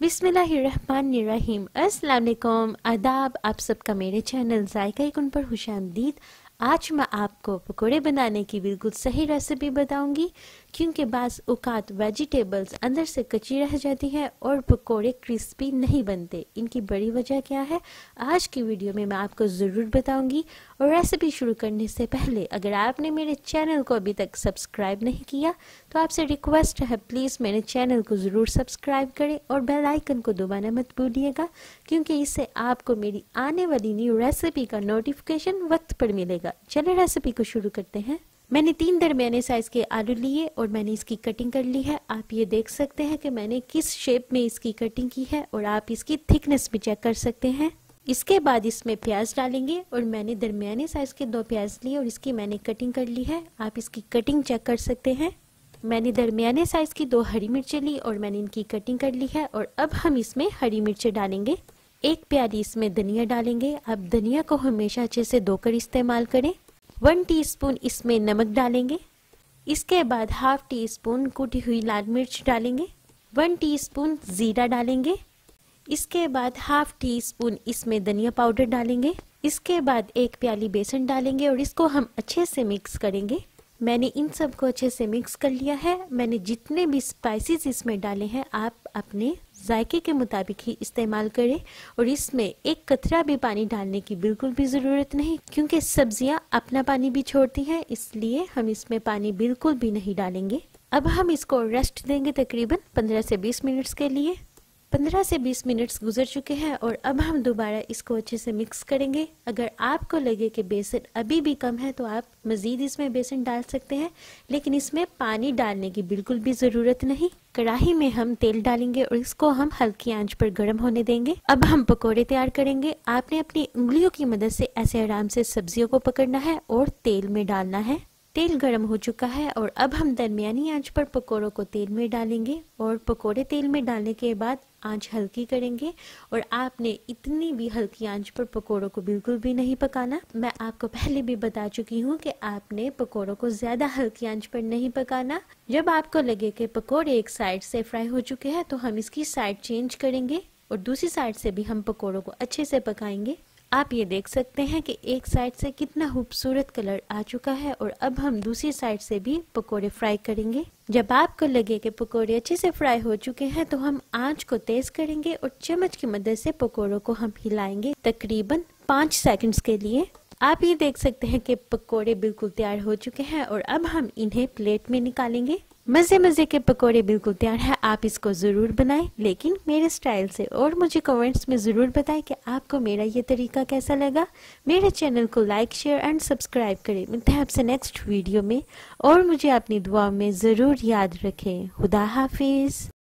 बिस्मिल्लाहिर्रहमानिर्रहीम। अस्सलाम वालेकुम, आदाब। आप सबका मेरे चैनल जायका कुन पर खुशामदीद। आज मैं आपको पकोड़े बनाने की बिल्कुल सही रेसिपी बताऊंगी, क्योंकि बाज़ औक़ात वेजिटेबल्स अंदर से कच्ची रह जाती हैं और पकोड़े क्रिस्पी नहीं बनते। इनकी बड़ी वजह क्या है, आज की वीडियो में मैं आपको ज़रूर बताऊंगी। और रेसिपी शुरू करने से पहले अगर आपने मेरे चैनल को अभी तक सब्सक्राइब नहीं किया तो आपसे रिक्वेस्ट है, प्लीज़ मेरे चैनल को ज़रूर सब्सक्राइब करें और बेल आइकन को दबाना मत भूलिएगा, क्योंकि इससे आपको मेरी आने वाली न्यू रेसिपी का नोटिफिकेशन वक्त पर मिलेगा। चलिए रेसिपी को शुरू करते हैं। मैंने 3 दरमियाने साइज के आलू लिए और मैंने इसकी कटिंग कर ली है। आप ये देख सकते हैं कि मैंने किस शेप में इसकी कटिंग की है और आप इसकी थिकनेस भी चेक कर सकते हैं। इसके बाद इसमें प्याज डालेंगे और मैंने दरमियाने साइज के 2 प्याज लिए और इसकी मैंने कटिंग कर ली है। आप इसकी कटिंग चेक कर सकते हैं। मैंने दरमियाने साइज की 2 हरी मिर्चें ली और मैंने इनकी कटिंग कर ली है। और अब हम इसमें हरी मिर्चें डालेंगे। 1 प्याली इसमें धनिया डालेंगे। अब धनिया को हमेशा अच्छे से धोकर इस्तेमाल करें। 1 टीस्पून इसमें नमक डालेंगे। इसके बाद हाफ टी स्पून कुटी हुई लाल मिर्च डालेंगे। 1 टीस्पून जीरा डालेंगे। इसके बाद हाफ टी स्पून इसमें धनिया पाउडर डालेंगे। इसके बाद 1 प्याली बेसन डालेंगे और इसको हम अच्छे से मिक्स करेंगे। मैंने इन सब को अच्छे से मिक्स कर लिया है। मैंने जितने भी स्पाइसेस इसमें डाले हैं आप अपने जायके के मुताबिक ही इस्तेमाल करें। और इसमें 1 कतरा भी पानी डालने की बिल्कुल भी ज़रूरत नहीं, क्योंकि सब्जियां अपना पानी भी छोड़ती हैं, इसलिए हम इसमें पानी बिल्कुल भी नहीं डालेंगे। अब हम इसको रेस्ट देंगे तकरीबन 15 से 20 मिनट्स के लिए। 15 से 20 मिनट्स गुजर चुके हैं और अब हम दोबारा इसको अच्छे से मिक्स करेंगे। अगर आपको लगे कि बेसन अभी भी कम है तो आप मज़ीद इसमें बेसन डाल सकते हैं, लेकिन इसमें पानी डालने की बिल्कुल भी ज़रूरत नहीं। कढ़ाई में हम तेल डालेंगे और इसको हम हल्की आंच पर गर्म होने देंगे। अब हम पकोड़े तैयार करेंगे। आपने अपनी उंगलियों की मदद से ऐसे आराम से सब्जियों को पकड़ना है और तेल में डालना है। तेल गर्म हो चुका है और अब हम दरमियानी आंच पर पकोड़ों को तेल में डालेंगे और पकोड़े तेल में डालने के बाद आंच हल्की करेंगे। और आपने इतनी भी हल्की आंच पर पकोड़ों को बिल्कुल भी नहीं पकाना। मैं आपको पहले भी बता चुकी हूँ कि आपने पकोड़ों को ज्यादा हल्की आंच पर नहीं पकाना। जब आपको लगे कि पकोड़े एक साइड से फ्राई हो चुके हैं तो हम इसकी साइड चेंज करेंगे और दूसरी साइड से भी हम पकोड़ों को अच्छे से पकाएंगे। आप ये देख सकते हैं कि एक साइड से कितना खूबसूरत कलर आ चुका है और अब हम दूसरी साइड से भी पकोड़े फ्राई करेंगे। जब आपको लगे कि पकोड़े अच्छे से फ्राई हो चुके हैं तो हम आंच को तेज करेंगे और चम्मच की मदद से पकोड़ों को हम हिलाएंगे तकरीबन 5 सेकंड्स के लिए। आप ये देख सकते हैं कि पकोड़े बिल्कुल तैयार हो चुके हैं और अब हम इन्हें प्लेट में निकालेंगे। मजे मजे के पकोड़े बिल्कुल तैयार है। आप इसको जरूर बनाएं, लेकिन मेरे स्टाइल से। और मुझे कमेंट्स में जरूर बताएं कि आपको मेरा ये तरीका कैसा लगा। मेरे चैनल को लाइक, शेयर एंड सब्सक्राइब करें। मिलते हैं आपसे नेक्स्ट वीडियो में और मुझे अपनी दुआ में जरूर याद रखें। खुदा हाफिज।